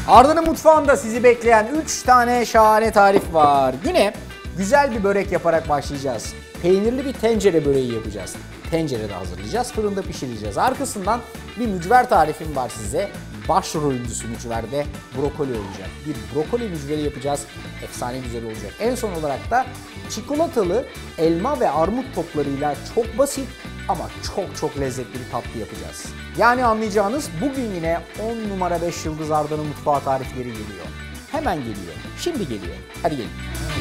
Arda'nın mutfağında sizi bekleyen 3 tane şahane tarif var. Güne güzel bir börek yaparak başlayacağız. Peynirli bir tencere böreği yapacağız. Tencerede hazırlayacağız, fırında pişireceğiz. Arkasından bir mücver tarifim var size. Başrolcüsü mücverde brokoli olacak. Bir brokoli mücveri yapacağız. Efsane güzel olacak. En son olarak da çikolatalı elma ve armut toplarıyla çok basit ama çok lezzetli bir tatlı yapacağız. Yani anlayacağınız bugün yine 10 numara 5 yıldız Arda'nın mutfağı tarifleri geliyor. Hemen geliyor. Şimdi geliyor. Hadi gelin.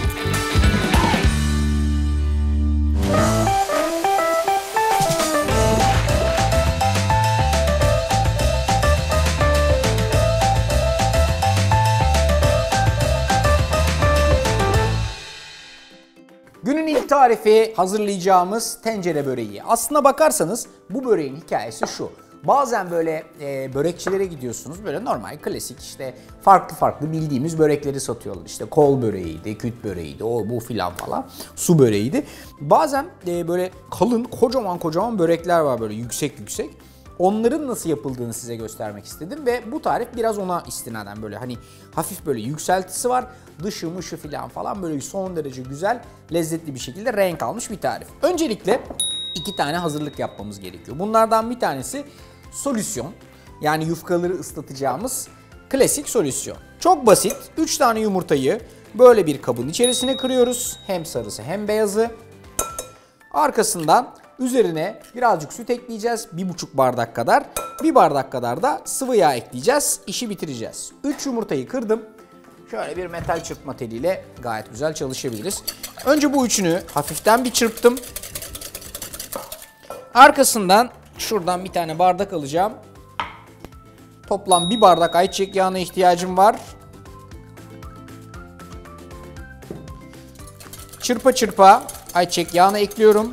Günün ilk tarifi hazırlayacağımız tencere böreği. Aslına bakarsanız bu böreğin hikayesi şu. Bazen böyle börekçilere gidiyorsunuz, böyle normal klasik işte farklı bildiğimiz börekleri satıyorlar. İşte kol böreğiydi, küt böreğiydi, o bu filan falan, su böreğiydi. Bazen böyle kalın kocaman börekler var, böyle yüksek. Onların nasıl yapıldığını size göstermek istedim ve bu tarif biraz ona istinaden böyle hani hafif böyle yükseltisi var. Dışı mışı falan böyle son derece güzel, lezzetli bir şekilde renk almış bir tarif. Öncelikle 2 tane hazırlık yapmamız gerekiyor. Bunlardan bir tanesi solüsyon. Yani yufkaları ıslatacağımız klasik solüsyon. Çok basit. 3 tane yumurtayı böyle bir kabın içerisine kırıyoruz. Hem sarısı hem beyazı. Arkasından üzerine birazcık süt ekleyeceğiz. 1,5 bardak kadar. 1 bardak kadar da sıvı yağ ekleyeceğiz. İşi bitireceğiz. 3 yumurtayı kırdım. Şöyle bir metal çırpma teliyle gayet güzel çalışabiliriz. Önce bu üçünü hafiften bir çırptım. Arkasından şuradan bir tane bardak alacağım. Toplam 1 bardak ayçiçek yağına ihtiyacım var. Çırpa ayçiçek yağını ekliyorum.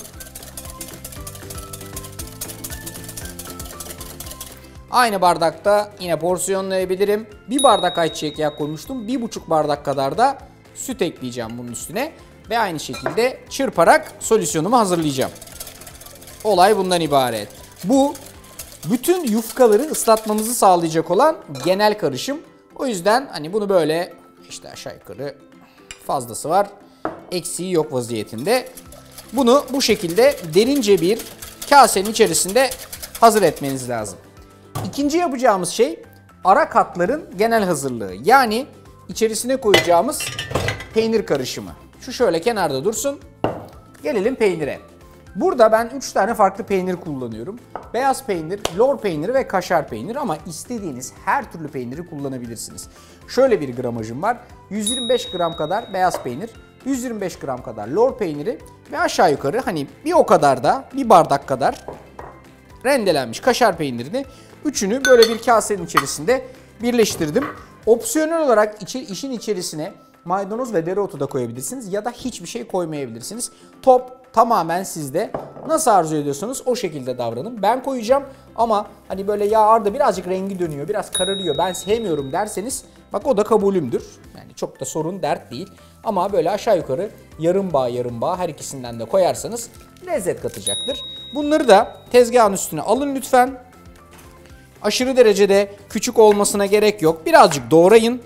Aynı bardakta yine porsiyonlayabilirim. 1 bardak ayçiçek yağı koymuştum. 1,5 bardak kadar da süt ekleyeceğim bunun üstüne. Ve aynı şekilde çırparak solüsyonumu hazırlayacağım. Olay bundan ibaret. Bu bütün yufkaları ıslatmamızı sağlayacak olan genel karışım. O yüzden hani bunu böyle işte aşağı yukarı fazlası var, eksiği yok vaziyetinde. Bunu bu şekilde derince bir kasenin içerisinde hazır etmeniz lazım. İkinci yapacağımız şey ara katların genel hazırlığı. Yani içerisine koyacağımız peynir karışımı. Şu şöyle kenarda dursun. Gelelim peynire. Burada ben 3 tane farklı peynir kullanıyorum. Beyaz peynir, lor peyniri ve kaşar peyniri ama istediğiniz her türlü peyniri kullanabilirsiniz. Şöyle bir gramajım var. 125 gram kadar beyaz peynir, 125 gram kadar lor peyniri ve aşağı yukarı hani bir o kadar da 1 bardak kadar rendelenmiş kaşar peynirini, üçünü böyle bir kasenin içerisinde birleştirdim. Opsiyonel olarak işin içerisine maydanoz ve dereotu da koyabilirsiniz ya da hiçbir şey koymayabilirsiniz. Top tamamen sizde. Nasıl arzu ediyorsanız o şekilde davranın. Ben koyacağım ama hani böyle ya Arda birazcık rengi dönüyor, biraz kararıyor, ben sevmiyorum derseniz bak o da kabulümdür. Yani çok da sorun, dert değil. Ama böyle aşağı yukarı yarım bağ her ikisinden de koyarsanız lezzet katacaktır. Bunları da tezgahın üstüne alın lütfen. Aşırı derecede küçük olmasına gerek yok. Birazcık doğrayın.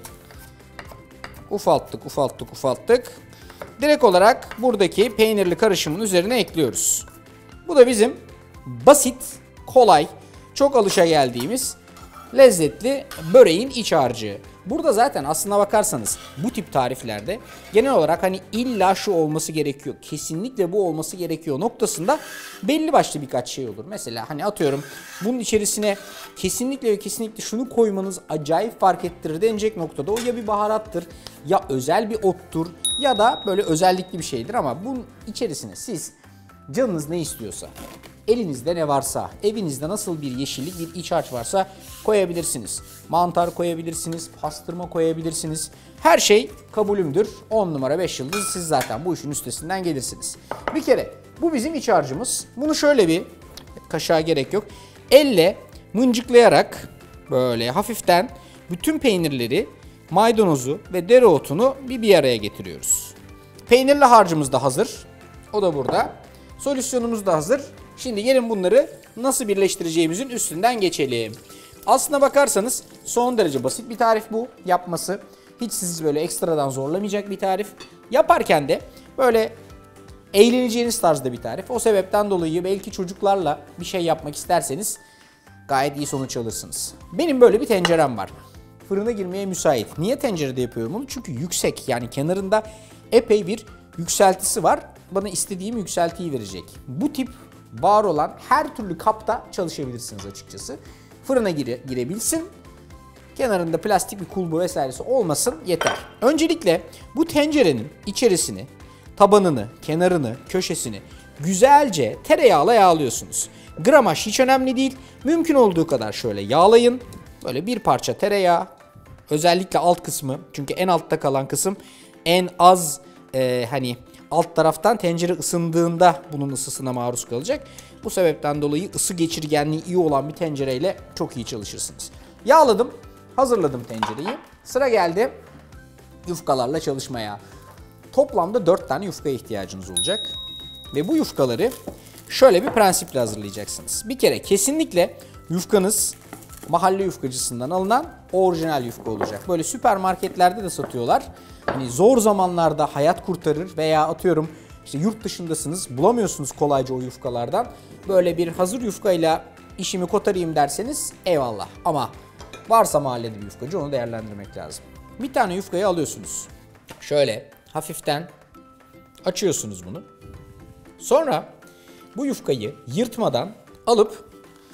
Ufalttık. Direkt olarak buradaki peynirli karışımın üzerine ekliyoruz. Bu da bizim basit, kolay, çok alışageldiğimiz lezzetli böreğin iç harcı. Burada zaten aslına bakarsanız bu tip tariflerde genel olarak hani illa şu olması gerekiyor, kesinlikle bu olması gerekiyor noktasında belli başlı birkaç şey olur. Mesela hani atıyorum bunun içerisine kesinlikle şunu koymanız acayip fark ettirir denecek noktada o ya bir baharattır ya özel bir ottur ya da böyle özellikli bir şeydir ama bunun içerisine siz canınız ne istiyorsa, elinizde ne varsa, evinizde nasıl bir yeşillik, bir iç harç varsa koyabilirsiniz. Mantar koyabilirsiniz, pastırma koyabilirsiniz. Her şey kabulümdür. 10 numara 5 yıldız, siz zaten bu işin üstesinden gelirsiniz. Bir kere bu bizim iç harcımız. Bunu şöyle bir kaşığa gerek yok. Elle mıncıklayarak böyle hafiften bütün peynirleri, maydanozu ve dereotunu bir araya getiriyoruz. Peynirli harcımız da hazır. O da burada. Solüsyonumuz da hazır. Şimdi gelin bunları nasıl birleştireceğimizin üstünden geçelim. Aslına bakarsanız son derece basit bir tarif bu yapması. Hiç sizi böyle ekstradan zorlamayacak bir tarif. Yaparken de böyle eğleneceğiniz tarzda bir tarif. O sebepten dolayı belki çocuklarla bir şey yapmak isterseniz gayet iyi sonuç alırsınız. Benim böyle bir tencerem var. Fırına girmeye müsait. Niye tencerede yapıyorum bunu? Çünkü yüksek, yani kenarında epey bir yükseltisi var. Bana istediğim yükseltiyi verecek. Bu tip var olan her türlü kapta çalışabilirsiniz açıkçası. Fırına girebilsin. Kenarında plastik bir kulbu vesairesi olmasın yeter. Öncelikle bu tencerenin içerisini, tabanını, kenarını, köşesini güzelce tereyağla yağlıyorsunuz. Gramaj hiç önemli değil. Mümkün olduğu kadar şöyle yağlayın. Böyle bir parça tereyağı. Özellikle alt kısmı. Çünkü en altta kalan kısım en az hani alt taraftan tencere ısındığında bunun ısısına maruz kalacak. Bu sebepten dolayı ısı geçirgenliği iyi olan bir tencereyle çok iyi çalışırsınız. Yağladım. Hazırladım tencereyi. Sıra geldi yufkalarla çalışmaya. Toplamda 4 tane yufkaya ihtiyacınız olacak. Ve bu yufkaları şöyle bir prensiple hazırlayacaksınız. Bir kere kesinlikle yufkanız mahalle yufkacısından alınan orijinal yufka olacak. Böyle süpermarketlerde de satıyorlar. Hani zor zamanlarda hayat kurtarır veya atıyorum işte yurt dışındasınız, bulamıyorsunuz kolayca o yufkalardan. Böyle bir hazır yufkayla işimi kotarayım derseniz eyvallah. Ama varsa mahallede bir yufkacı, onu değerlendirmek lazım. Bir tane yufkayı alıyorsunuz. Şöyle hafiften açıyorsunuz bunu. Sonra bu yufkayı yırtmadan alıp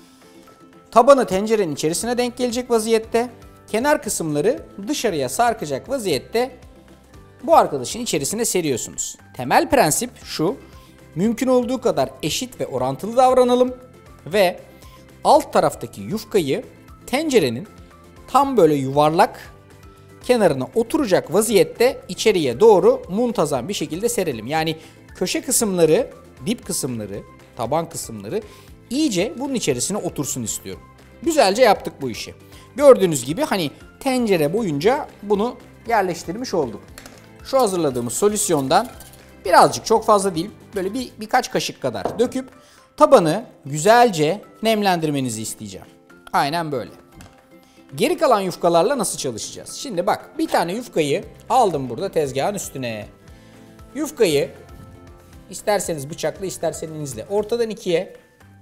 tabanı tencerenin içerisine denk gelecek vaziyette, kenar kısımları dışarıya sarkacak vaziyette bu arkadaşın içerisine seriyorsunuz. Temel prensip şu: mümkün olduğu kadar eşit ve orantılı davranalım ve alt taraftaki yufkayı tencerenin tam böyle yuvarlak kenarına oturacak vaziyette içeriye doğru muntazam bir şekilde serelim. Yani köşe kısımları, dip kısımları, taban kısımları iyice bunun içerisine otursun istiyorum. Güzelce yaptık bu işi. Gördüğünüz gibi hani tencere boyunca bunu yerleştirmiş olduk. Şu hazırladığımız solüsyondan birazcık, çok fazla değil, böyle birkaç kaşık kadar döküp tabanı güzelce nemlendirmenizi isteyeceğim. Aynen böyle. Geri kalan yufkalarla nasıl çalışacağız? Şimdi bak, bir tane yufkayı aldım burada tezgahın üstüne. Yufkayı isterseniz bıçakla, isterseniz elinizle ortadan ikiye,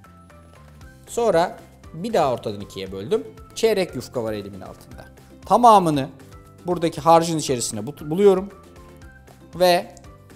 sonra bir daha ortadan ikiye böldüm. Çeyrek yufka var elimin altında. Tamamını buradaki harcın içerisine buluyorum. Ve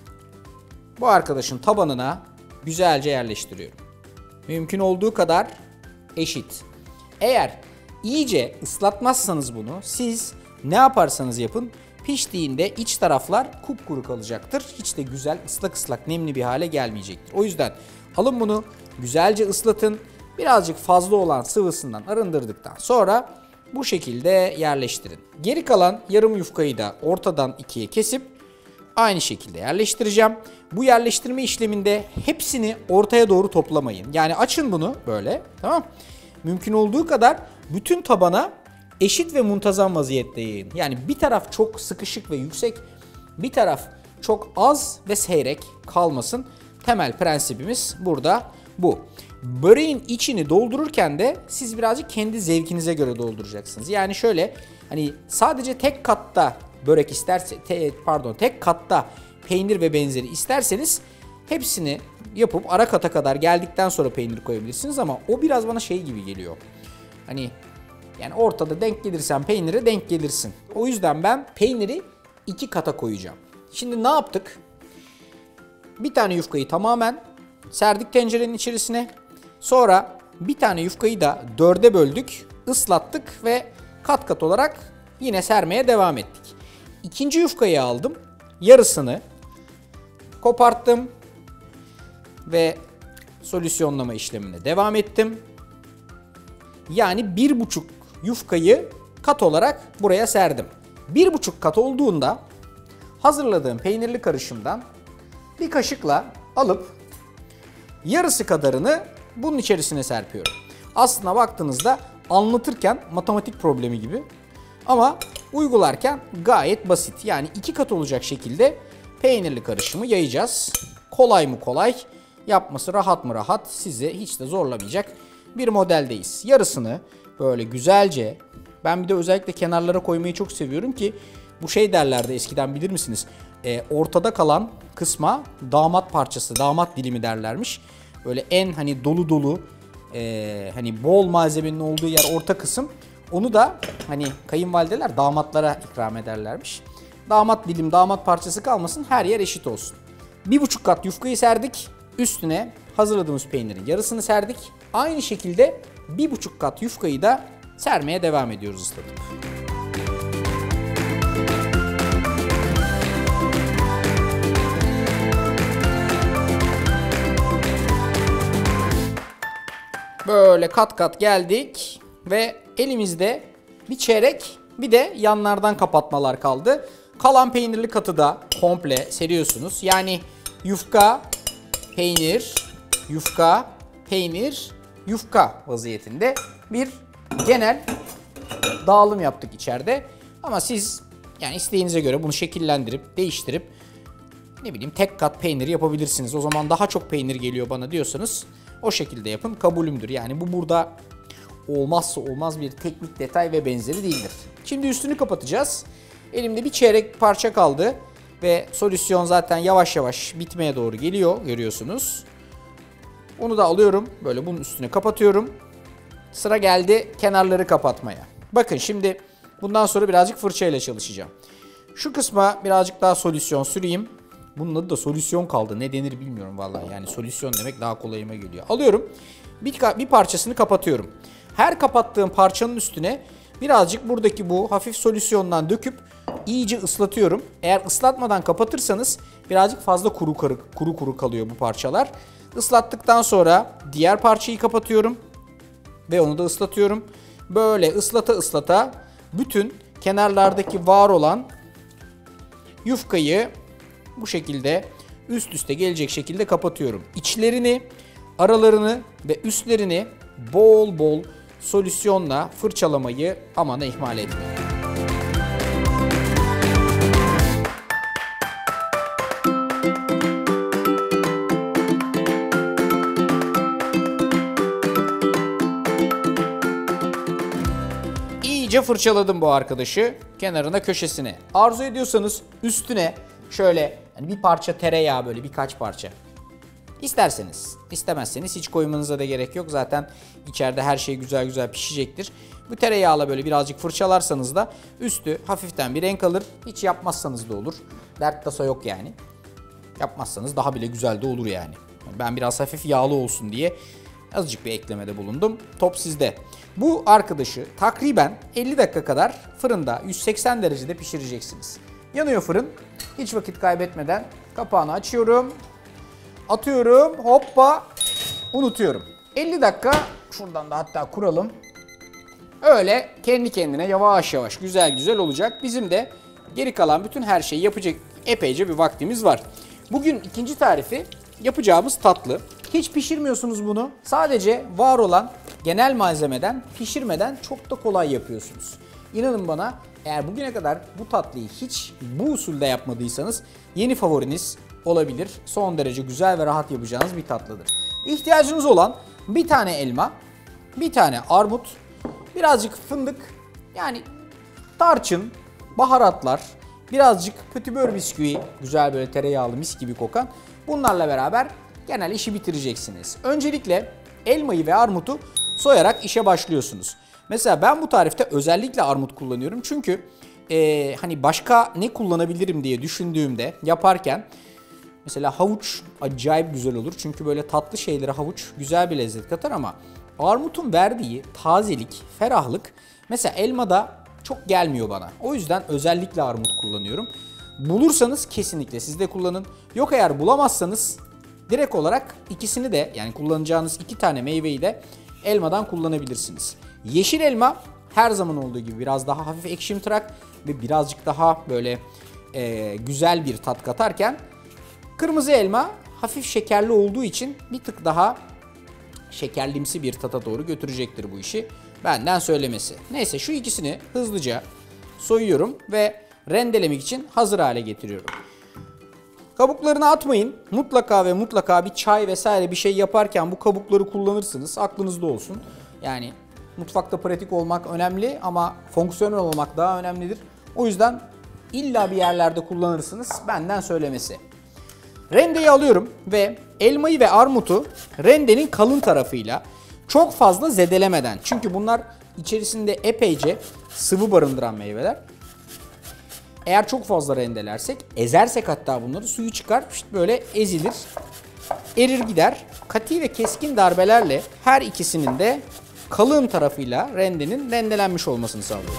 bu arkadaşın tabanına güzelce yerleştiriyorum. Mümkün olduğu kadar eşit. Eğer iyice ıslatmazsanız bunu, siz ne yaparsanız yapın, piştiğinde iç taraflar kupkuru kalacaktır. Hiç de güzel, ıslak ıslak, nemli bir hale gelmeyecektir. O yüzden alın bunu, güzelce ıslatın. Birazcık fazla olan sıvısından arındırdıktan sonra bu şekilde yerleştirin. Geri kalan yarım yufkayı da ortadan ikiye kesip aynı şekilde yerleştireceğim. Bu yerleştirme işleminde hepsini ortaya doğru toplamayın. Yani açın bunu böyle, tamam. Mümkün olduğu kadar bütün tabana eşit ve muntazam vaziyette yayın. Yani bir taraf çok sıkışık ve yüksek, bir taraf çok az ve seyrek kalmasın. Temel prensibimiz burada bu. Böreğin içini doldururken de siz birazcık kendi zevkinize göre dolduracaksınız. Yani şöyle, hani sadece tek katta börek tek katta peynir ve benzeri isterseniz hepsini yapıp ara kata kadar geldikten sonra peynir koyabilirsiniz, ama o biraz bana şey gibi geliyor. Hani yani ortada denk gelirsen peynire denk gelirsin. O yüzden ben peyniri 2 kata koyacağım. Şimdi ne yaptık? Bir tane yufkayı tamamen serdik tencerenin içerisine. Sonra bir tane yufkayı da 4'e böldük, ıslattık ve kat kat olarak yine sermeye devam ettik. İkinci yufkayı aldım, yarısını koparttım ve solüsyonlama işlemine devam ettim. Yani 1,5 yufkayı kat olarak buraya serdim. 1,5 kat olduğunda hazırladığım peynirli karışımdan bir kaşıkla alıp yarısı kadarını bunun içerisine serpiyorum. Aslına baktığınızda anlatırken matematik problemi gibi, ama uygularken gayet basit. Yani 2 kat olacak şekilde peynirli karışımı yayacağız. Kolay mı kolay, yapması rahat mı rahat, sizi hiç de zorlamayacak bir modeldeyiz. Yarısını Böyle güzelce. Ben bir de özellikle kenarlara koymayı çok seviyorum ki bu şey derlerdi eskiden, bilir misiniz? Ortada kalan kısma damat parçası, damat dilimi derlermiş. Böyle en hani dolu dolu, hani bol malzemenin olduğu yer orta kısım. Onu da hani kayınvalideler damatlara ikram ederlermiş. Damat dilim, damat parçası kalmasın, her yer eşit olsun. 1,5 kat yufkayı serdik. Üstüne hazırladığımız peynirin yarısını serdik. Aynı şekilde 1,5 kat yufkayı da sermeye devam ediyoruz ıslatıp. Böyle kat kat geldik ve elimizde bir çeyrek, bir de yanlardan kapatmalar kaldı. Kalan peynirli katı da komple seriyorsunuz. Yani yufka, peynir, yufka, peynir, yufka vaziyetinde bir genel dağılım yaptık içeride. Ama siz yani isteğinize göre bunu şekillendirip, değiştirip ne bileyim tek kat peynir yapabilirsiniz. O zaman daha çok peynir geliyor bana diyorsanız o şekilde yapın, kabulümdür. Yani bu burada olmazsa olmaz bir teknik detay ve benzeri değildir. Şimdi üstünü kapatacağız. Elimde bir çeyrek parça kaldı ve solüsyon zaten yavaş yavaş bitmeye doğru geliyor, görüyorsunuz. Onu da alıyorum, böyle bunun üstüne kapatıyorum. Sıra geldi kenarları kapatmaya. Bakın şimdi bundan sonra birazcık fırçayla çalışacağım. Şu kısma birazcık daha solüsyon süreyim. Bunun adı da solüsyon kaldı. Ne denir bilmiyorum vallahi. Yani solüsyon demek daha kolayıma geliyor. Alıyorum. Bir parçasını kapatıyorum. Her kapattığım parçanın üstüne birazcık buradaki bu hafif solüsyondan döküp iyice ıslatıyorum. Eğer ıslatmadan kapatırsanız birazcık fazla kuru kalıyor bu parçalar. Islattıktan sonra diğer parçayı kapatıyorum ve onu da ıslatıyorum. Böyle ıslata bütün kenarlardaki var olan yufkayı bu şekilde üst üste gelecek şekilde kapatıyorum. İçlerini, aralarını ve üstlerini bol bol solüsyonla fırçalamayı aman ihmal etmeyin. İyice fırçaladım bu arkadaşı, kenarına, köşesine. Arzu ediyorsanız üstüne şöyle hani bir parça tereyağı, böyle birkaç parça. İsterseniz, istemezseniz hiç koymanıza da gerek yok. Zaten içeride her şey güzel güzel pişecektir. Bu tereyağla böyle birazcık fırçalarsanız da üstü hafiften bir renk alır. Hiç yapmazsanız da olur. Dert tasa yok yani. Yapmazsanız daha bile güzel de olur yani. Ben biraz hafif yağlı olsun diye azıcık bir eklemede bulundum. Top sizde. Bu arkadaşı takriben 50 dakika kadar fırında 180 derecede pişireceksiniz. Yanıyor fırın. Hiç vakit kaybetmeden kapağını açıyorum. Atıyorum. Hoppa. Unutuyorum. 50 dakika. Şuradan da hatta kuralım. Öyle kendi kendine yavaş yavaş güzel güzel olacak. Bizim de geri kalan bütün her şeyi yapacak epeyce bir vaktimiz var. Bugün ikinci tarifi yapacağımız tatlı. Hiç pişirmiyorsunuz bunu. Sadece var olan genel malzemeden, pişirmeden çok da kolay yapıyorsunuz. İnanın bana, eğer bugüne kadar bu tatlıyı hiç bu usulde yapmadıysanız yeni favoriniz olabilir. Son derece güzel ve rahat yapacağınız bir tatlıdır. İhtiyacınız olan bir tane elma, bir tane armut, birazcık fındık, yani tarçın, baharatlar, birazcık pötibör bisküvi, güzel böyle tereyağlı mis gibi kokan, bunlarla beraber genel işi bitireceksiniz. Öncelikle elmayı ve armutu soyarak işe başlıyorsunuz. Mesela ben bu tarifte özellikle armut kullanıyorum. Çünkü hani başka ne kullanabilirim diye düşündüğümde yaparken mesela havuç acayip güzel olur. Çünkü böyle tatlı şeylere havuç güzel bir lezzet katar ama armutun verdiği tazelik, ferahlık mesela elmada çok gelmiyor bana. O yüzden özellikle armut kullanıyorum. Bulursanız kesinlikle siz de kullanın. Yok eğer bulamazsanız direkt olarak ikisini de, yani kullanacağınız iki tane meyveyi de elmadan kullanabilirsiniz. Yeşil elma her zaman olduğu gibi biraz daha hafif ekşimtırak ve birazcık daha böyle güzel bir tat katarken kırmızı elma hafif şekerli olduğu için bir tık daha şekerlimsi bir tata doğru götürecektir bu işi. Benden söylemesi. Neyse, şu ikisini hızlıca soyuyorum ve rendelemek için hazır hale getiriyorum. Kabuklarını atmayın. Mutlaka ve mutlaka bir çay vesaire bir şey yaparken bu kabukları kullanırsınız. Aklınızda olsun. Yani Mutfakta pratik olmak önemli ama fonksiyonel olmak daha önemlidir. O yüzden illa bir yerlerde kullanırsınız, benden söylemesi. Rendeyi alıyorum ve elmayı ve armutu rendenin kalın tarafıyla çok fazla zedelemeden. Çünkü bunlar içerisinde epeyce sıvı barındıran meyveler. Eğer çok fazla rendelersek, ezersek hatta bunları, suyu çıkar, böyle ezilir, erir gider. Katı ve keskin darbelerle her ikisinin de kalın tarafıyla rendenin rendelenmiş olmasını sağlıyorum.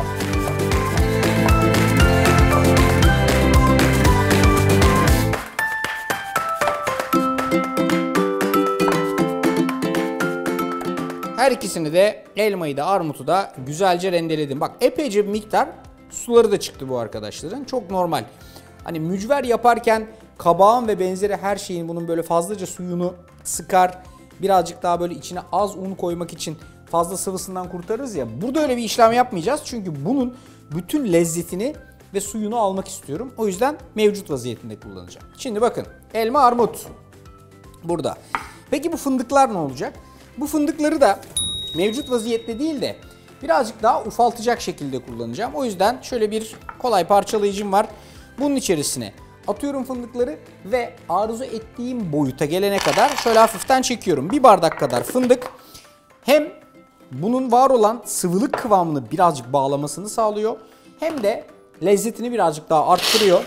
Her ikisini de, elmayı da armutu da güzelce rendeledim. Bak, epeyce bir miktar suları da çıktı bu arkadaşların. Çok normal. Hani mücver yaparken kabağın ve benzeri her şeyin, bunun böyle fazlaca suyunu sıkar. Birazcık daha böyle içine az un koymak için fazla sıvısından kurtarırız ya. Burada öyle bir işlem yapmayacağız. Çünkü bunun bütün lezzetini ve suyunu almak istiyorum. O yüzden mevcut vaziyetinde kullanacağım. Şimdi bakın, elma, armut burada. Peki bu fındıklar ne olacak? Bu fındıkları da mevcut vaziyette değil de birazcık daha ufaltacak şekilde kullanacağım. O yüzden şöyle bir kolay parçalayıcım var. Bunun içerisine atıyorum fındıkları ve arzu ettiğim boyuta gelene kadar şöyle hafiften çekiyorum. Bir bardak kadar fındık hem bunun var olan sıvılık kıvamını birazcık bağlamasını sağlıyor, hem de lezzetini birazcık daha arttırıyor.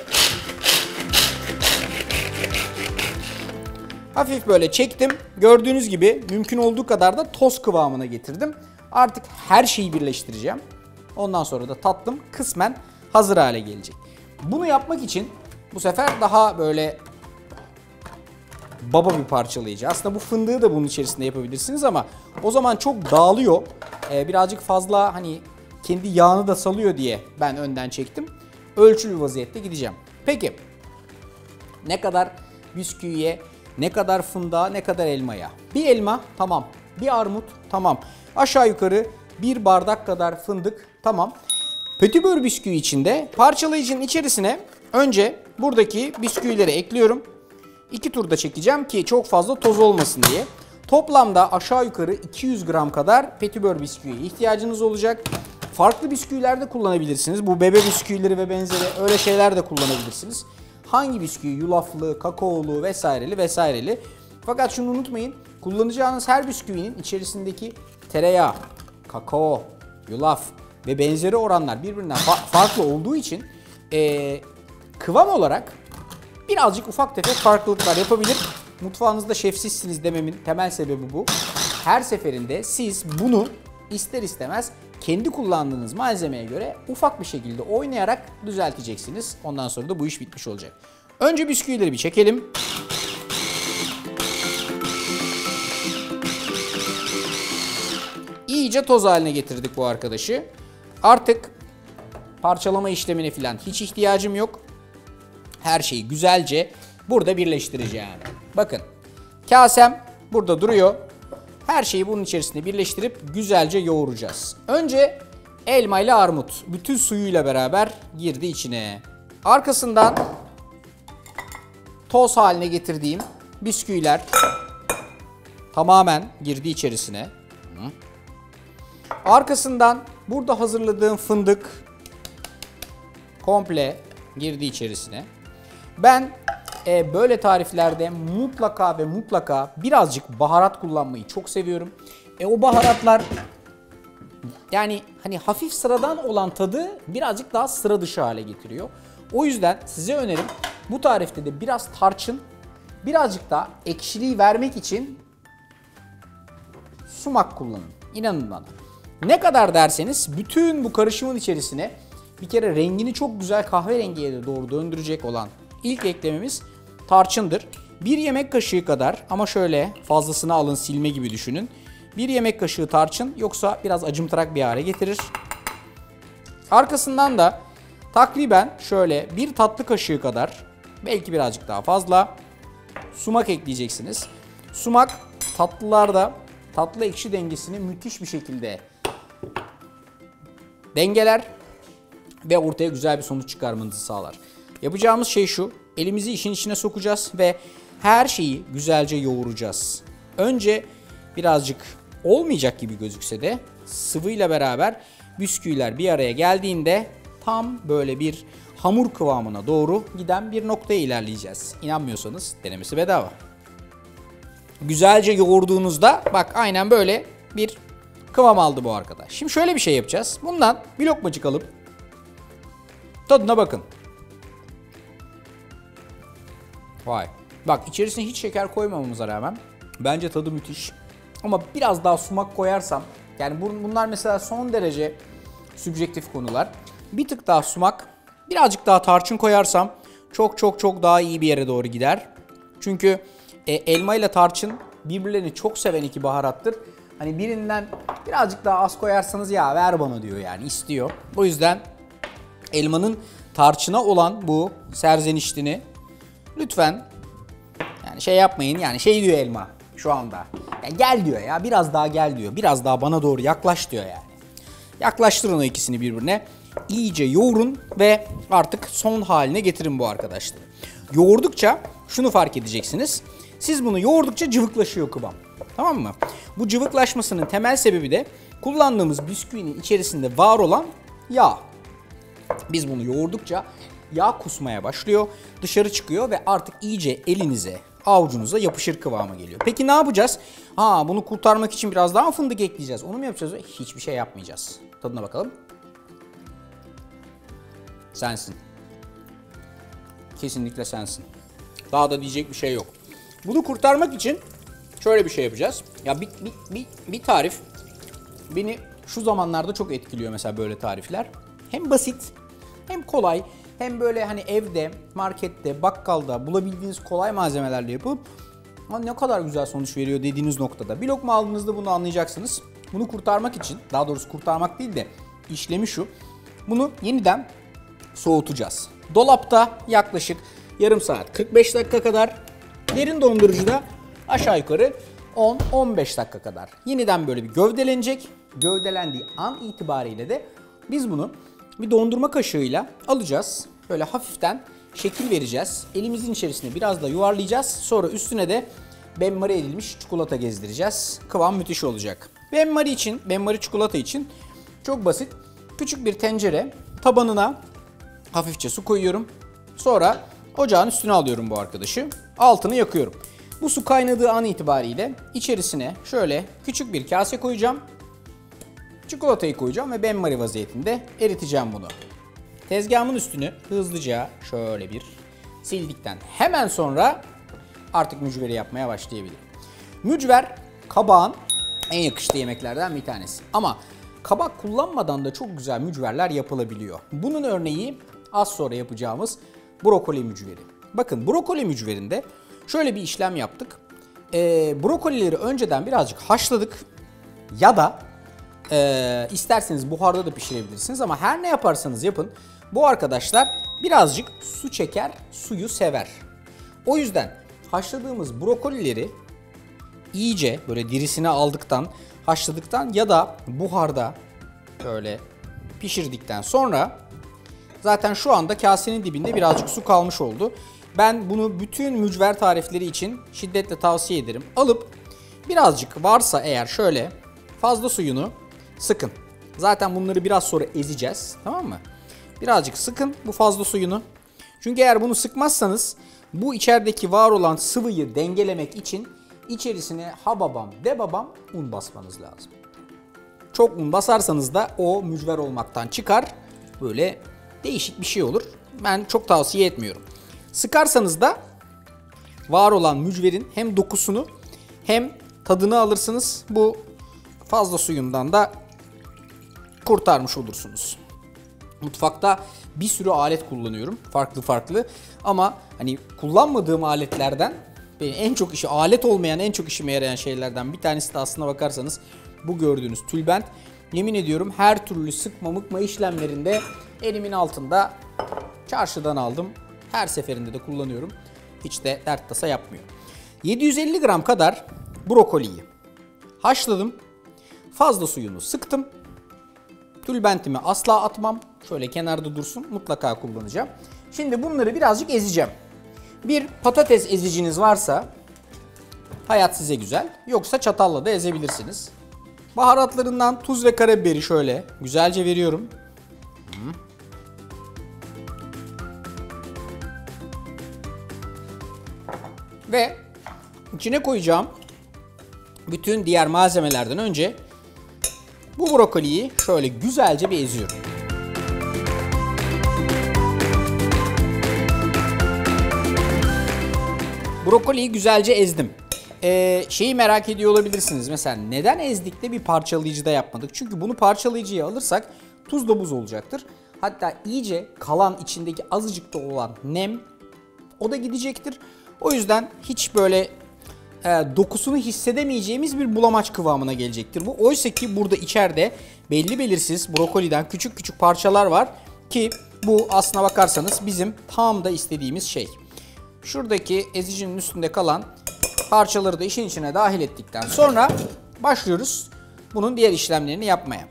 Hafif böyle çektim. Gördüğünüz gibi mümkün olduğu kadar da toz kıvamına getirdim. Artık her şeyi birleştireceğim. Ondan sonra da tatlım kısmen hazır hale gelecek. Bunu yapmak için bu sefer daha böyle baba bir parçalayıcı. Aslında bu fındığı da bunun içerisinde yapabilirsiniz ama o zaman çok dağılıyor. Birazcık fazla hani kendi yağını da salıyor diye ben önden çektim. Ölçülü vaziyette gideceğim. Peki ne kadar bisküviye, ne kadar fındığa, ne kadar elmaya? Bir elma tamam, bir armut tamam. Aşağı yukarı bir bardak kadar fındık tamam. Petibör bisküvi içinde parçalayıcının içerisine önce buradaki bisküvileri ekliyorum. 2 turda çekeceğim ki çok fazla toz olmasın diye. Toplamda aşağı yukarı 200 gram kadar petibör bisküviye ihtiyacınız olacak. Farklı bisküviler de kullanabilirsiniz. Bu bebe bisküvileri ve benzeri öyle şeyler de kullanabilirsiniz. Hangi bisküvi? Yulaflı, kakaolu vesaireli vesaireli. Fakat şunu unutmayın. Kullanacağınız her bisküvinin içerisindeki tereyağı, kakao, yulaf ve benzeri oranlar birbirinden farklı olduğu için kıvam olarak birazcık ufak tefek farklılıklar yapabilir. Mutfağınızda şefsizsiniz dememin temel sebebi bu. Her seferinde siz bunu ister istemez kendi kullandığınız malzemeye göre ufak bir şekilde oynayarak düzelteceksiniz. Ondan sonra da bu iş bitmiş olacak. Önce bisküvileri bir çekelim. İyice toz haline getirdik bu arkadaşı. Artık parçalama işlemine falan hiç ihtiyacım yok. Her şeyi güzelce burada birleştireceğim. Bakın, kasem burada duruyor. Her şeyi bunun içerisinde birleştirip güzelce yoğuracağız. Önce elma ile armut bütün suyuyla beraber girdi içine. Arkasından toz haline getirdiğim bisküviler tamamen girdi içerisine. Arkasından burada hazırladığım fındık komple girdi içerisine. Ben böyle tariflerde mutlaka ve mutlaka birazcık baharat kullanmayı çok seviyorum. O baharatlar yani hani hafif sıradan olan tadı birazcık daha sıra dışı hale getiriyor. O yüzden size önerim bu tarifte de biraz tarçın, birazcık daha ekşiliği vermek için sumak kullanın. İnanın bana. Ne kadar derseniz bütün bu karışımın içerisine bir kere rengini çok güzel kahverengiye doğru döndürecek olan ilk eklememiz tarçındır. 1 yemek kaşığı kadar, ama şöyle fazlasını alın, silme gibi düşünün. 1 yemek kaşığı tarçın, yoksa biraz acımtırak bir hale getirir. Arkasından da takriben şöyle 1 tatlı kaşığı kadar, belki birazcık daha fazla sumak ekleyeceksiniz. Sumak tatlılarda tatlı ekşi dengesini müthiş bir şekilde dengeler ve ortaya güzel bir sonuç çıkarmanızı sağlar. Yapacağımız şey şu: elimizi işin içine sokacağız ve her şeyi güzelce yoğuracağız. Önce birazcık olmayacak gibi gözükse de sıvıyla beraber bisküviler bir araya geldiğinde tam böyle bir hamur kıvamına doğru giden bir noktaya ilerleyeceğiz. İnanmıyorsanız denemesi bedava. Güzelce yoğurduğunuzda bak aynen böyle bir kıvam aldı bu arkadaş. Şimdi şöyle bir şey yapacağız. Bundan bir lokmacık alıp tadına bakın. Vay. Bak içerisine hiç şeker koymamamıza rağmen bence tadı müthiş. Ama biraz daha sumak koyarsam, yani bunlar mesela son derece sübjektif konular. Bir tık daha sumak, birazcık daha tarçın koyarsam çok çok çok daha iyi bir yere doğru gider. Çünkü elma ile tarçın birbirlerini çok seven iki baharattır. Hani birinden birazcık daha az koyarsanız ya ver bana diyor, yani istiyor. O yüzden elmanın tarçına olan bu serzeniştini lütfen yani şey yapmayın, yani şey diyor elma şu anda. Yani gel diyor ya, biraz daha gel diyor. Biraz daha bana doğru yaklaş diyor yani. Yaklaştırın o ikisini birbirine. İyice yoğurun ve artık son haline getirin bu arkadaşları. Yoğurdukça şunu fark edeceksiniz. Siz bunu yoğurdukça cıvıklaşıyor kıvam. Tamam mı? Bu cıvıklaşmasının temel sebebi de kullandığımız bisküvinin içerisinde var olan yağ. Biz bunu yoğurdukça yağ kusmaya başlıyor, dışarı çıkıyor ve artık iyice elinize, avucunuza yapışır kıvama geliyor. Peki ne yapacağız? Bunu kurtarmak için biraz daha fındık ekleyeceğiz. Onu mu yapacağız? Hiçbir şey yapmayacağız. Tadına bakalım. Sensin. Kesinlikle sensin. Daha da diyecek bir şey yok. Bunu kurtarmak için şöyle bir şey yapacağız. Ya bir tarif beni şu zamanlarda çok etkiliyor mesela böyle tarifler. Hem basit, hem kolay, hem böyle hani evde, markette, bakkalda bulabildiğiniz kolay malzemelerle yapıp ne kadar güzel sonuç veriyor dediğiniz noktada. Bir lokma aldığınızda bunu anlayacaksınız. Bunu kurtarmak için, daha doğrusu kurtarmak değil de işlemi şu. Bunu yeniden soğutacağız. Dolapta yaklaşık yarım saat, 45 dakika kadar, derin dondurucuda aşağı yukarı 10-15 dakika kadar. Yeniden böyle bir gövdelenecek. Gövdelendiği an itibariyle de biz bunu bir dondurma kaşığıyla alacağız. Böyle hafiften şekil vereceğiz. Elimizin içerisine biraz da yuvarlayacağız. Sonra üstüne de benmari edilmiş çikolata gezdireceğiz. Kıvam müthiş olacak. Benmari çikolata için çok basit. Küçük bir tencere, tabanına hafifçe su koyuyorum. Sonra ocağın üstüne alıyorum bu arkadaşı. Altını yakıyorum. Bu su kaynadığı an itibariyle içerisine şöyle küçük bir kase koyacağım. Çikolatayı koyacağım ve benmari vaziyetinde eriteceğim bunu. Tezgahımın üstünü hızlıca şöyle bir sildikten hemen sonra artık mücveri yapmaya başlayabilirim. Mücver kabağın en yakıştığı yemeklerden bir tanesi. Ama kabak kullanmadan da çok güzel mücverler yapılabiliyor. Bunun örneği az sonra yapacağımız brokoli mücveri. Bakın brokoli mücverinde şöyle bir işlem yaptık. Brokolileri önceden birazcık haşladık ya da isterseniz buharda da pişirebilirsiniz ama her ne yaparsanız yapın bu arkadaşlar birazcık su çeker, suyu sever. O yüzden haşladığımız brokolileri iyice böyle dirisine aldıktan, haşladıktan ya da buharda böyle pişirdikten sonra zaten şu anda kasenin dibinde birazcık su kalmış oldu. Ben bunu bütün mücver tarifleri için şiddetle tavsiye ederim. Alıp birazcık varsa eğer şöyle fazla suyunu sıkın. Zaten bunları biraz sonra ezeceğiz, tamam mı? Birazcık sıkın bu fazla suyunu. Çünkü eğer bunu sıkmazsanız bu içerideki var olan sıvıyı dengelemek için içerisine ha babam de babam un basmanız lazım. Çok un basarsanız da o mücver olmaktan çıkar. Böyle değişik bir şey olur. Ben çok tavsiye etmiyorum. Sıkarsanız da var olan mücverin hem dokusunu hem tadını alırsınız. Bu fazla suyundan da kurtarmış olursunuz. Mutfakta bir sürü alet kullanıyorum. Farklı. Ama hani kullanmadığım aletlerden benim en çok alet olmayan en çok işime yarayan şeylerden bir tanesi de aslına bakarsanız bu gördüğünüz tülbent. Yemin ediyorum her türlü sıkma mıkma işlemlerinde elimin altında, çarşıdan aldım. Her seferinde de kullanıyorum. Hiç de dert tasa yapmıyor. 750 gram kadar brokoliyi haşladım. Fazla suyunu sıktım. Tülbentimi asla atmam. Şöyle kenarda dursun. Mutlaka kullanacağım. Şimdi bunları birazcık ezeceğim. Bir patates eziciniz varsa hayat size güzel. Yoksa çatalla da ezebilirsiniz. Baharatlarından tuz ve karabiberi şöyle güzelce veriyorum. Ve içine koyacağım bütün diğer malzemelerden önce bu brokoliyi şöyle güzelce bir eziyorum. Brokoliyi güzelce ezdim. Şeyi merak ediyor olabilirsiniz. Mesela neden ezdik de bir parçalayıcıda yapmadık? Çünkü bunu parçalayıcıya alırsak tuz da buz olacaktır. Hatta iyice kalan içindeki azıcık da olan nem o da gidecektir. O yüzden hiç böyle dokusunu hissedemeyeceğimiz bir bulamaç kıvamına gelecektir bu. Oysa ki burada içeride belli belirsiz brokoliden küçük küçük parçalar var ki bu aslına bakarsanız bizim tam da istediğimiz şey. Şuradaki ezicinin üstünde kalan parçaları da işin içine dahil ettikten sonra başlıyoruz bunun diğer işlemlerini yapmaya.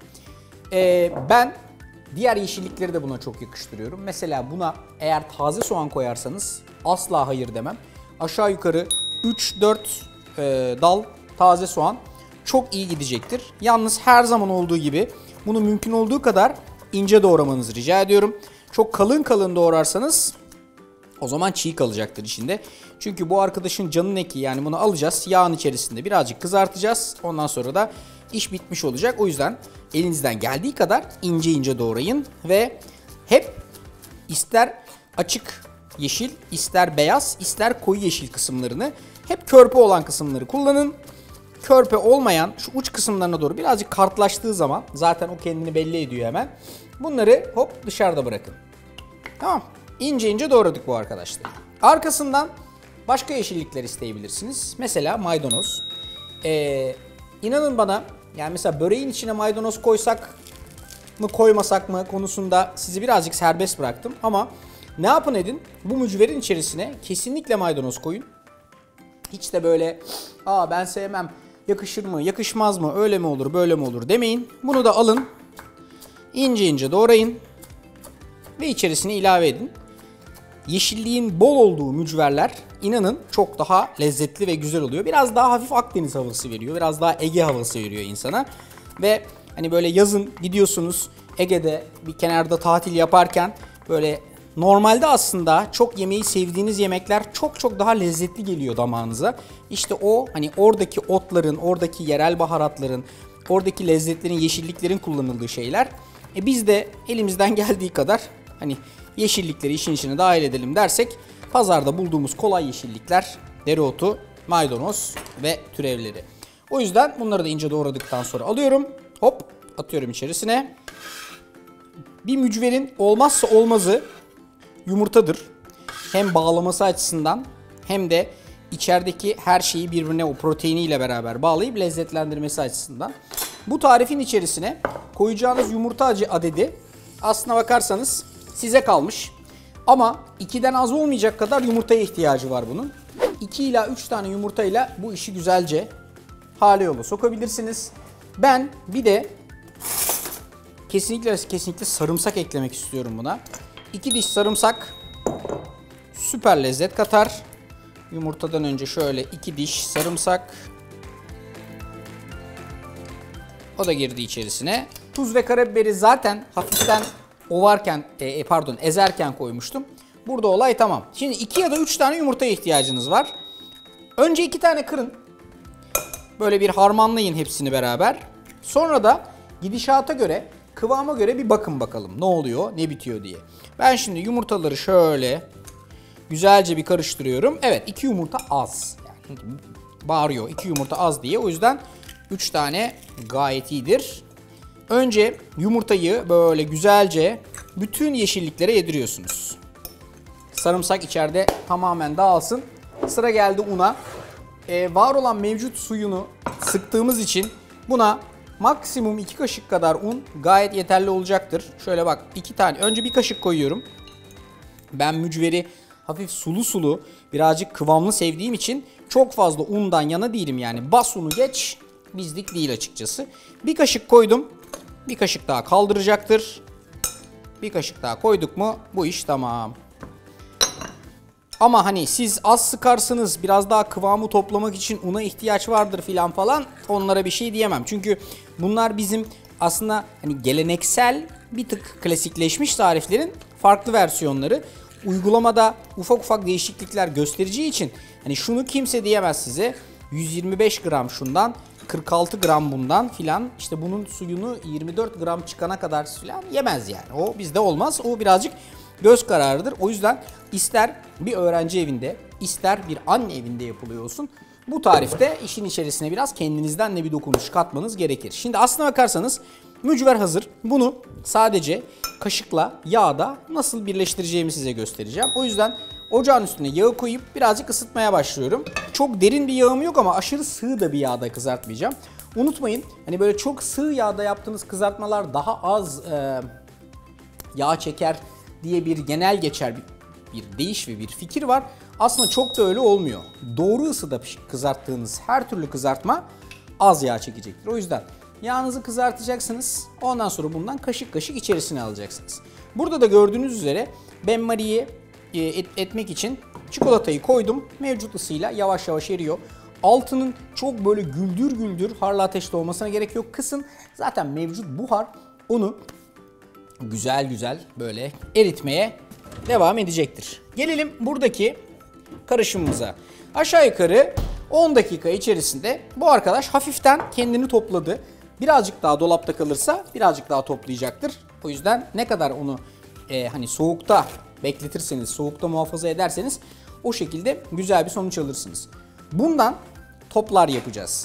Ben diğer yeşillikleri de buna çok yakıştırıyorum. Mesela buna eğer taze soğan koyarsanız asla hayır demem. Aşağı yukarı 3-4 dal taze soğan çok iyi gidecektir. Yalnız her zaman olduğu gibi bunu mümkün olduğu kadar ince doğramanızı rica ediyorum. Çok kalın kalın doğrarsanız o zaman çiğ kalacaktır içinde. Çünkü bu arkadaşın canın eki, yani bunu alacağız yağın içerisinde birazcık kızartacağız. Ondan sonra da iş bitmiş olacak. O yüzden elinizden geldiği kadar ince ince doğrayın ve hep ister açık yeşil, ister beyaz, ister koyu yeşil kısımlarını, hep körpe olan kısımları kullanın. Körpe olmayan şu uç kısımlarına doğru birazcık kartlaştığı zaman zaten o kendini belli ediyor hemen. Bunları hop dışarıda bırakın. Tamam. İnce ince doğradık bu arkadaşlar. Arkasından başka yeşillikler isteyebilirsiniz. Mesela maydanoz. İnanın bana, yani mesela böreğin içine maydanoz koysak mı koymasak mı konusunda sizi birazcık serbest bıraktım. Ama ne yapın edin, bu mücverin içerisine kesinlikle maydanoz koyun. Hiç de böyle ben sevmem, yakışır mı yakışmaz mı, öyle mi olur böyle mi olur demeyin. Bunu da alın, ince ince doğrayın ve içerisine ilave edin. Yeşilliğin bol olduğu mücverler inanın çok daha lezzetli ve güzel oluyor. Biraz daha hafif Akdeniz havası veriyor. Biraz daha Ege havası veriyor insana. Ve hani böyle yazın gidiyorsunuz Ege'de bir kenarda tatil yaparken böyle normalde aslında çok yemeği sevdiğiniz yemekler çok çok daha lezzetli geliyor damağınıza. İşte o hani oradaki otların, oradaki yerel baharatların, oradaki lezzetlerin, yeşilliklerin kullanıldığı şeyler. Biz de elimizden geldiği kadar hani yeşillikleri işin içine dahil edelim dersek pazarda bulduğumuz kolay yeşillikler dereotu, maydanoz ve türevleri. O yüzden bunları da ince doğradıktan sonra alıyorum. Hop atıyorum içerisine. Bir mücverin olmazsa olmazı yumurtadır. Hem bağlaması açısından hem de içerideki her şeyi birbirine o proteiniyle beraber bağlayıp lezzetlendirmesi açısından. Bu tarifin içerisine koyacağınız yumurta adedi aslına bakarsanız size kalmış. Ama 2'den az olmayacak kadar yumurtaya ihtiyacı var bunun. 2 ila 3 tane yumurtayla bu işi güzelce hale yola sokabilirsiniz. Ben bir de kesinlikle sarımsak eklemek istiyorum buna. 2 diş sarımsak süper lezzet katar. Yumurtadan önce şöyle 2 diş sarımsak. O da girdi içerisine. Tuz ve karabiberi zaten hafiften ezerken koymuştum. Burada olay tamam. Şimdi 2 ya da 3 tane yumurtaya ihtiyacınız var. Önce 2 tane kırın. Böyle bir harmanlayın hepsini beraber. Sonra da gidişata göre, kıvama göre bir bakın bakalım ne oluyor, ne bitiyor diye. Ben şimdi yumurtaları şöyle güzelce bir karıştırıyorum. Evet, 2 yumurta az. Yani bağırıyor 2 yumurta az diye. O yüzden 3 tane gayet iyidir. Önce yumurtayı böyle güzelce bütün yeşilliklere yediriyorsunuz. Sarımsak içeride tamamen dağılsın. Sıra geldi una. Var olan mevcut suyunu sıktığımız için buna maksimum 2 kaşık kadar un gayet yeterli olacaktır. Şöyle bak 2 tane. Önce bir kaşık koyuyorum. Ben mücveri hafif sulu sulu, birazcık kıvamlı sevdiğim için çok fazla undan yana değilim yani. Bas unu geç, bizlik değil açıkçası. Bir kaşık koydum. Bir kaşık daha kaldıracaktır. Bir kaşık daha koyduk mu bu iş tamam. Ama hani siz az sıkarsınız, biraz daha kıvamı toplamak için una ihtiyaç vardır filan falan, onlara bir şey diyemem. Çünkü bunlar bizim aslında hani geleneksel bir tık klasikleşmiş tariflerin farklı versiyonları. Uygulamada ufak ufak değişiklikler göstereceği için hani şunu kimse diyemez size, 125 gram şundan, 46 gram bundan filan, işte bunun suyunu 24 gram çıkana kadar filan yemez yani. O bizde olmaz. O birazcık göz kararıdır. O yüzden ister bir öğrenci evinde, ister bir anne evinde yapılıyor olsun, bu tarifte işin içerisine biraz kendinizden de bir dokunuş katmanız gerekir. Şimdi aslına bakarsanız mücver hazır. Bunu sadece kaşıkla yağda nasıl birleştireceğimi size göstereceğim. O yüzden ocağın üstüne yağı koyup birazcık ısıtmaya başlıyorum. Çok derin bir yağım yok ama aşırı sığ da bir yağda kızartmayacağım. Unutmayın, hani böyle çok sığ yağda yaptığınız kızartmalar daha az yağ çeker diye bir genel geçer bir deyiş ve bir fikir var. Aslında çok da öyle olmuyor. Doğru ısıda kızarttığınız her türlü kızartma az yağ çekecektir. O yüzden yağınızı kızartacaksınız. Ondan sonra bundan kaşık kaşık içerisine alacaksınız. Burada da gördüğünüz üzere benmariyi etmek için çikolatayı koydum. Mevcut ısıyla yavaş yavaş eriyor. Altının çok böyle güldür güldür harlı ateşte olmasına gerek yok. Kısın zaten mevcut buhar onu güzel güzel böyle eritmeye devam edecektir. Gelelim buradaki karışımımıza. Aşağı yukarı 10 dakika içerisinde bu arkadaş hafiften kendini topladı. Birazcık daha dolapta kalırsa birazcık daha toplayacaktır. O yüzden ne kadar onu hani soğukta bekletirseniz, soğukta muhafaza ederseniz o şekilde güzel bir sonuç alırsınız. Bundan toplar yapacağız.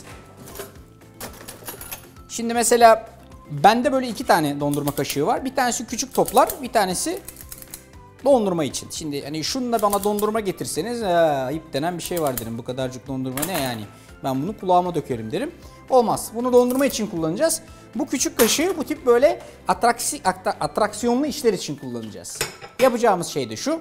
Şimdi mesela bende böyle 2 tane dondurma kaşığı var. Bir tanesi küçük toplar, bir tanesi dondurma için. Şimdi hani şununla bana dondurma getirseniz ayıp denen bir şey var derim. Bu kadarcık dondurma ne yani? Ben bunu kulağıma dökerim derim. Olmaz. Bunu dondurma için kullanacağız. Bu küçük kaşığı bu tip böyle atraksiyonlu işler için kullanacağız. Yapacağımız şey de şu.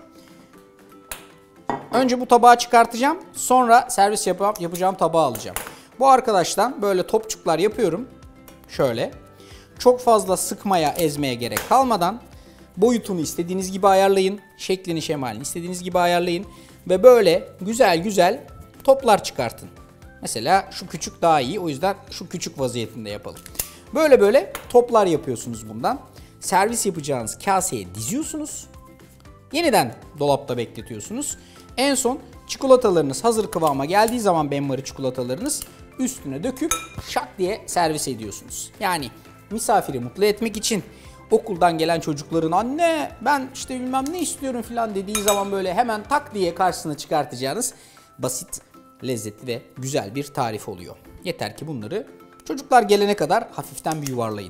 Önce bu tabağı çıkartacağım. Sonra servis yapacağım tabağı alacağım. Bu arkadaştan böyle topçuklar yapıyorum. Şöyle. Çok fazla sıkmaya, ezmeye gerek kalmadan boyutunu istediğiniz gibi ayarlayın. Şeklini, şemalini istediğiniz gibi ayarlayın. Ve böyle güzel güzel toplar çıkartın. Mesela şu küçük daha iyi. O yüzden şu küçük vaziyetinde yapalım. Böyle böyle toplar yapıyorsunuz bundan. Servis yapacağınız kaseye diziyorsunuz. Yeniden dolapta bekletiyorsunuz. En son çikolatalarınız hazır kıvama geldiği zaman benmari çikolatalarınız üstüne döküp şak diye servis ediyorsunuz. Yani misafiri mutlu etmek için okuldan gelen çocukların anne ben işte bilmem ne istiyorum falan dediği zaman böyle hemen tak diye karşısına çıkartacağınız basit, lezzetli ve güzel bir tarif oluyor. Yeter ki bunları çocuklar gelene kadar hafiften bir yuvarlayın.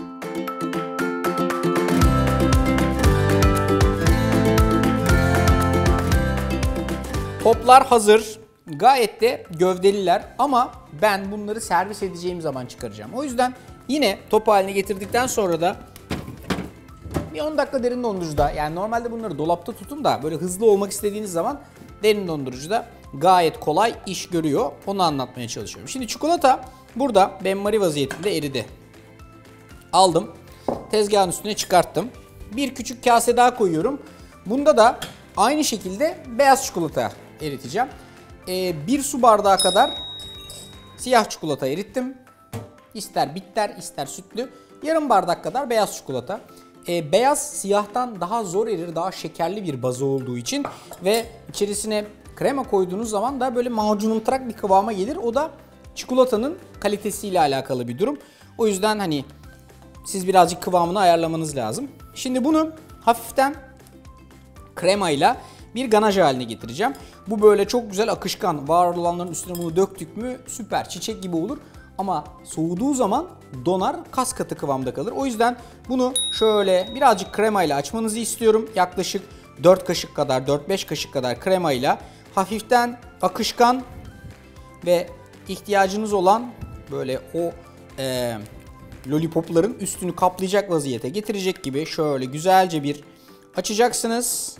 Toplar hazır. Gayet de gövdeliler ama ben bunları servis edeceğim zaman çıkaracağım. O yüzden yine top haline getirdikten sonra da bir 10 dakika derin dondurucuda, yani normalde bunları dolapta tutun da böyle hızlı olmak istediğiniz zaman derin dondurucuda gayet kolay iş görüyor. Onu anlatmaya çalışıyorum. Şimdi çikolata burada benmari vaziyetinde eridi. Aldım. Tezgahın üstüne çıkarttım. Bir küçük kase daha koyuyorum. Bunda da aynı şekilde beyaz çikolata eriteceğim. 1 su bardağı kadar siyah çikolata erittim. İster bitter ister sütlü. Yarım bardak kadar beyaz çikolata. Beyaz siyahtan daha zor erir, daha şekerli bir bazı olduğu için ve içerisine krema koyduğunuz zaman da böyle macunumtırak bir kıvama gelir. O da çikolatanın kalitesiyle alakalı bir durum. O yüzden hani siz birazcık kıvamını ayarlamanız lazım. Şimdi bunu hafiften kremayla bir ganaj haline getireceğim. Bu böyle çok güzel akışkan, var olanların üstüne bunu döktük mü süper çiçek gibi olur. Ama soğuduğu zaman donar, kas katı kıvamda kalır. O yüzden bunu şöyle birazcık kremayla açmanızı istiyorum. Yaklaşık 4 kaşık kadar, 4-5 kaşık kadar kremayla hafiften akışkan ve ihtiyacınız olan böyle o lollipopların üstünü kaplayacak vaziyete getirecek gibi şöyle güzelce bir açacaksınız.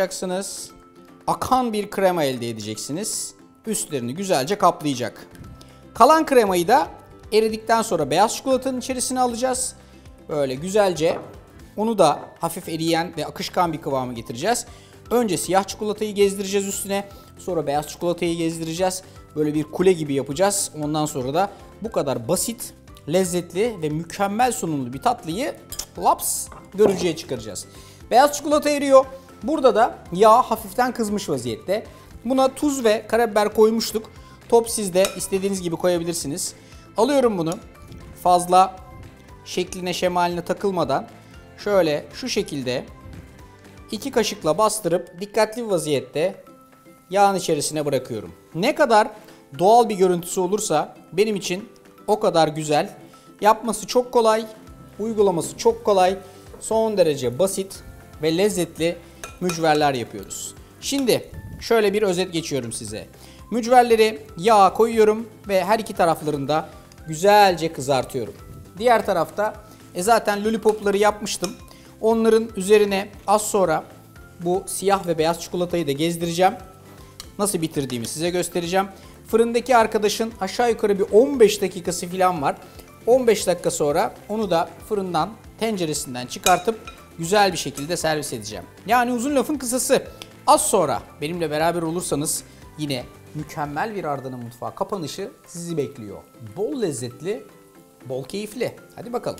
Akan bir krema elde edeceksiniz. Üstlerini güzelce kaplayacak. Kalan kremayı da eridikten sonra beyaz çikolatanın içerisine alacağız. Böyle güzelce onu da hafif eriyen ve akışkan bir kıvama getireceğiz. Önce siyah çikolatayı gezdireceğiz üstüne. Sonra beyaz çikolatayı gezdireceğiz. Böyle bir kule gibi yapacağız. Ondan sonra da bu kadar basit, lezzetli ve mükemmel sunumlu bir tatlıyı laps görücüye çıkaracağız. Beyaz çikolata eriyor. Burada da yağ hafiften kızmış vaziyette. Buna tuz ve karabiber koymuştuk. Top sizde, istediğiniz gibi koyabilirsiniz. Alıyorum bunu. Fazla şekline şemaline takılmadan şöyle şu şekilde 2 kaşıkla bastırıp dikkatli bir vaziyette yağın içerisine bırakıyorum. Ne kadar doğal bir görüntüsü olursa benim için o kadar güzel. Yapması çok kolay, uygulaması çok kolay. Son derece basit ve lezzetli mücverler yapıyoruz. Şimdi şöyle bir özet geçiyorum size. Mücverleri yağa koyuyorum ve her iki taraflarında güzelce kızartıyorum. Diğer tarafta zaten lollipopları yapmıştım. Onların üzerine az sonra bu siyah ve beyaz çikolatayı da gezdireceğim. Nasıl bitirdiğimi size göstereceğim. Fırındaki arkadaşın aşağı yukarı bir 15 dakikası falan var. 15 dakika sonra onu da fırından, tenceresinden çıkartıp güzel bir şekilde servis edeceğim. Yani uzun lafın kısası, az sonra benimle beraber olursanız yine mükemmel bir Arda'nın Mutfağı kapanışı sizi bekliyor. Bol lezzetli, bol keyifli. Hadi bakalım.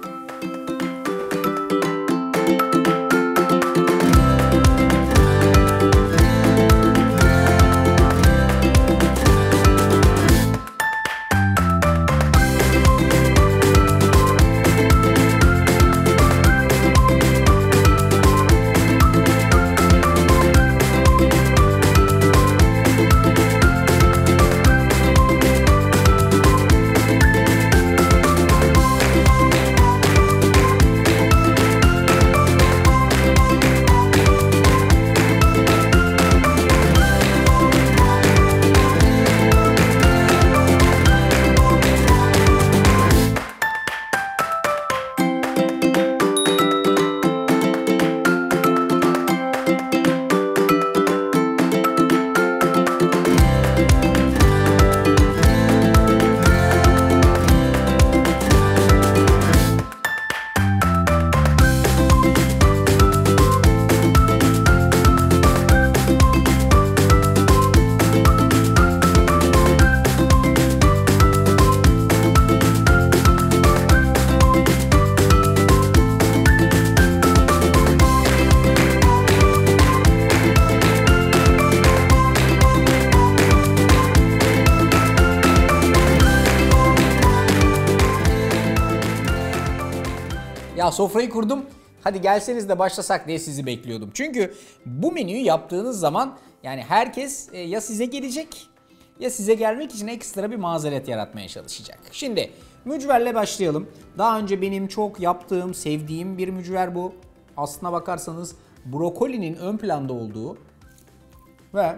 Ya sofrayı kurdum. Hadi gelseniz de başlasak diye sizi bekliyordum. Çünkü bu menüyü yaptığınız zaman yani herkes ya size gelecek ya size gelmek için ekstra bir mazeret yaratmaya çalışacak. Şimdi mücverle başlayalım. Daha önce benim çok yaptığım, sevdiğim bir mücver bu. Aslına bakarsanız brokolinin ön planda olduğu ve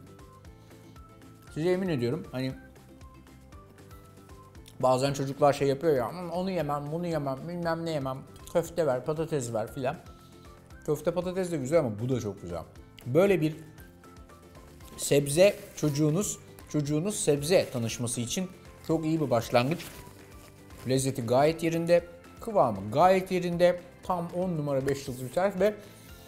size emin ediyorum hani bazen çocuklar şey yapıyor ya, onu yemem, bunu yemem, bilmem ne yemem, köfte ver, patates ver filan. Köfte patates de güzel ama bu da çok güzel. Böyle bir sebze çocuğunuz sebze tanışması için çok iyi bir başlangıç. Lezzeti gayet yerinde, kıvamı gayet yerinde. Tam 10 numara 5 yıldız bir tarif ve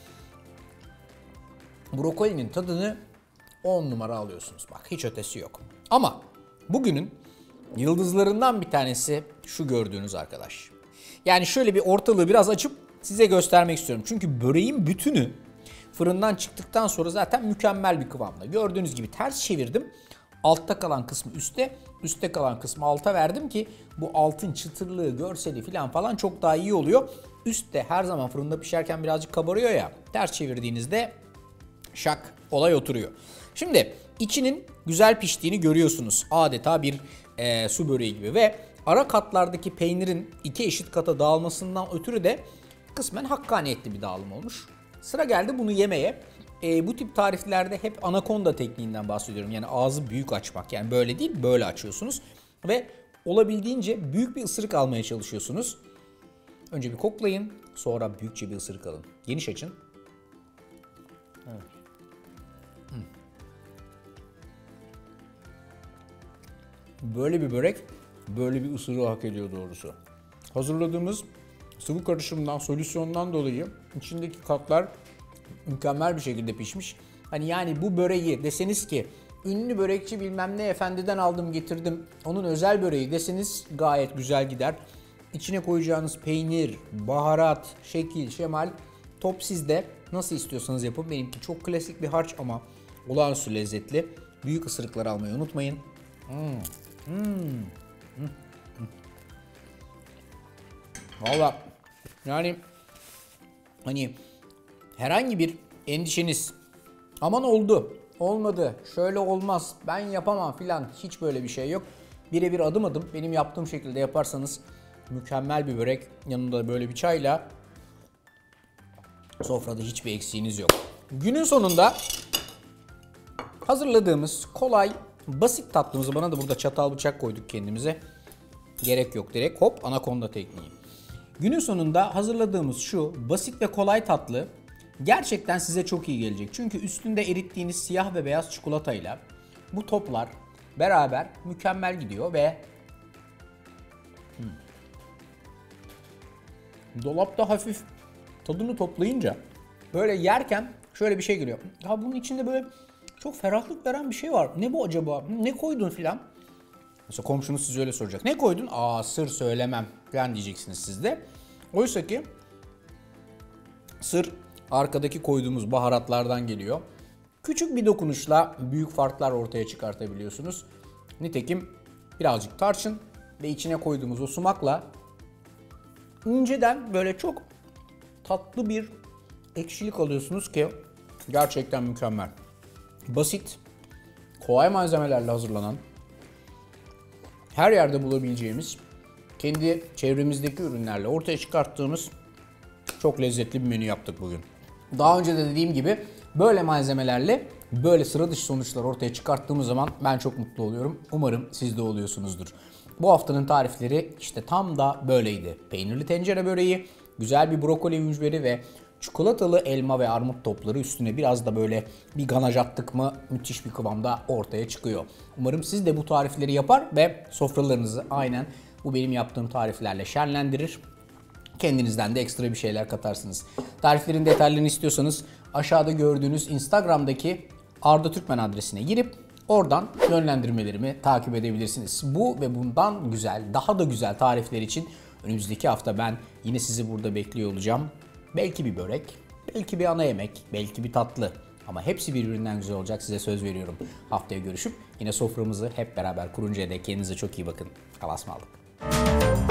brokolinin tadını 10 numara alıyorsunuz. Bak hiç ötesi yok. Ama bugünün yıldızlarından bir tanesi şu gördüğünüz arkadaş. Yani şöyle bir ortalığı biraz açıp size göstermek istiyorum. Çünkü böreğin bütünü fırından çıktıktan sonra zaten mükemmel bir kıvamda. Gördüğünüz gibi ters çevirdim. Altta kalan kısmı üste, üstte kalan kısmı alta verdim ki bu altın çıtırlığı, görseli falan çok daha iyi oluyor. Üstte her zaman fırında pişerken birazcık kabarıyor ya. Ters çevirdiğinizde şak olay oturuyor. Şimdi içinin güzel piştiğini görüyorsunuz. Adeta bir su böreği gibi ve ara katlardaki peynirin iki eşit kata dağılmasından ötürü de kısmen hakkaniyetli bir dağılım olmuş. Sıra geldi bunu yemeye. Bu tip tariflerde hep anakonda tekniğinden bahsediyorum. Yani ağzı büyük açmak. Yani böyle değil, böyle açıyorsunuz. Ve olabildiğince büyük bir ısırık almaya çalışıyorsunuz. Önce bir koklayın, sonra büyükçe bir ısırık alın. Geniş açın. Evet. Böyle bir börek, böyle bir ısırığı hak ediyor doğrusu. Hazırladığımız sıvı karışımdan, solüsyondan dolayı içindeki katlar Mükemmel bir şekilde pişmiş. Hani yani bu böreği deseniz ki ünlü börekçi bilmem ne efendiden aldım getirdim, onun özel böreği deseniz gayet güzel gider. İçine koyacağınız peynir, baharat, şekil, şemal top sizde. Nasıl istiyorsanız yapın. Benimki çok klasik bir harç ama olağanüstü lezzetli. Büyük ısırıklar almayı unutmayın. Valla yani hani herhangi bir endişeniz, aman oldu, olmadı, şöyle olmaz, ben yapamam filan, hiç böyle bir şey yok. Birebir adım adım benim yaptığım şekilde yaparsanız mükemmel bir börek, yanında böyle bir çayla sofrada hiçbir eksiğiniz yok. Günün sonunda hazırladığımız kolay, basit tatlımızı, bana da burada çatal bıçak koyduk kendimize. Gerek yok, direkt hop anakonda tekniği. Günün sonunda hazırladığımız şu basit ve kolay tatlı gerçekten size çok iyi gelecek. Çünkü üstünde erittiğiniz siyah ve beyaz çikolatayla bu toplar beraber mükemmel gidiyor ve dolapta hafif tadını toplayınca böyle yerken şöyle bir şey geliyor. Ya bunun içinde böyle çok ferahlık veren bir şey var. Ne bu acaba? Ne koydun filan? Mesela komşunuz size öyle soracak. Ne koydun? Aa, sır söylemem falan diyeceksiniz siz de. Oysa ki sır arkadaki koyduğumuz baharatlardan geliyor. Küçük bir dokunuşla büyük farklar ortaya çıkartabiliyorsunuz. Nitekim birazcık tarçın ve içine koyduğumuz o sumakla inceden böyle çok tatlı bir ekşilik alıyorsunuz ki gerçekten mükemmel. Basit, kolay malzemelerle hazırlanan, her yerde bulabileceğimiz, kendi çevremizdeki ürünlerle ortaya çıkarttığımız çok lezzetli bir menü yaptık bugün. Daha önce de dediğim gibi böyle malzemelerle böyle sıra dışı sonuçlar ortaya çıkarttığımız zaman ben çok mutlu oluyorum. Umarım siz de oluyorsunuzdur. Bu haftanın tarifleri işte tam da böyleydi. Peynirli tencere böreği, güzel bir brokoli mücveri ve çikolatalı elma ve armut topları, üstüne biraz da böyle bir ganaj attık mı müthiş bir kıvamda ortaya çıkıyor. Umarım siz de bu tarifleri yapar ve sofralarınızı aynen bu benim yaptığım tariflerle şenlendirir. Kendinizden de ekstra bir şeyler katarsınız. Tariflerin detaylarını istiyorsanız aşağıda gördüğünüz Instagram'daki Arda Türkmen adresine girip oradan yönlendirmelerimi takip edebilirsiniz. Bu ve bundan güzel, daha da güzel tarifler için önümüzdeki hafta ben yine sizi burada bekliyor olacağım. Belki bir börek, belki bir ana yemek, belki bir tatlı. Ama hepsi birbirinden güzel olacak, size söz veriyorum. Haftaya görüşüp yine soframızı hep beraber kuruncaya dek kendinize çok iyi bakın. Allah'a ısmarladık.